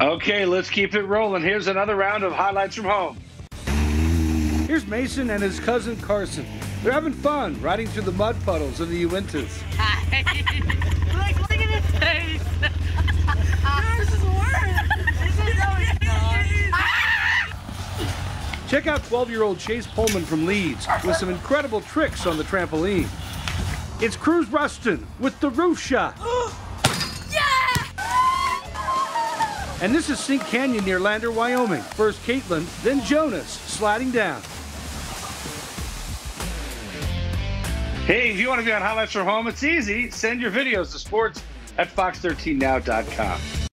Okay, let's keep it rolling. Here's another round of highlights from home. Here's Mason and his cousin Carson. They're having fun riding through the mud puddles of the Uintas. Look at his face. Yours is worse. This is so Check out 12-year-old Chase Pullman from Leeds with some incredible tricks on the trampoline. It's Cruz Ruston with the roof shot. And this is Sink Canyon near Lander, Wyoming. First Caitlin, then Jonas sliding down. Hey, if you want to be on Highlights from Home, it's easy. Send your videos to sports@fox13now.com.